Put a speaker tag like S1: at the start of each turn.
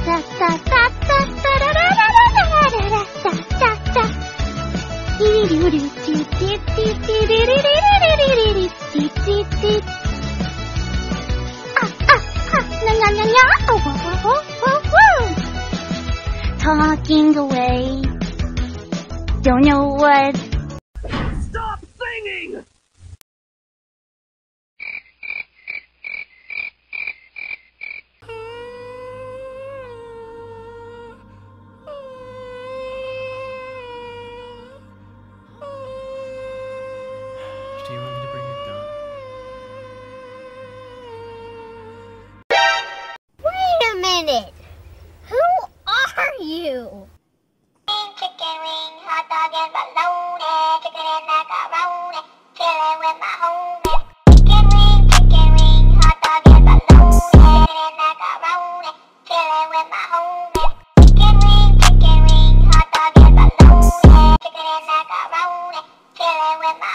S1: Talking away. Don't know what.
S2: Stop singing!
S3: Do you want me to bring a gun?
S1: Wait a minute! Who are you?
S4: Chicken wing, hot dog and bologna, chicken and macaroni, chillin' with my homies. Chicken wing, hot dog and bologna, chicken and macaroni, chillin' with my homies. Chicken wing, hot dog and bologna, chicken and macaroni, chillin' with my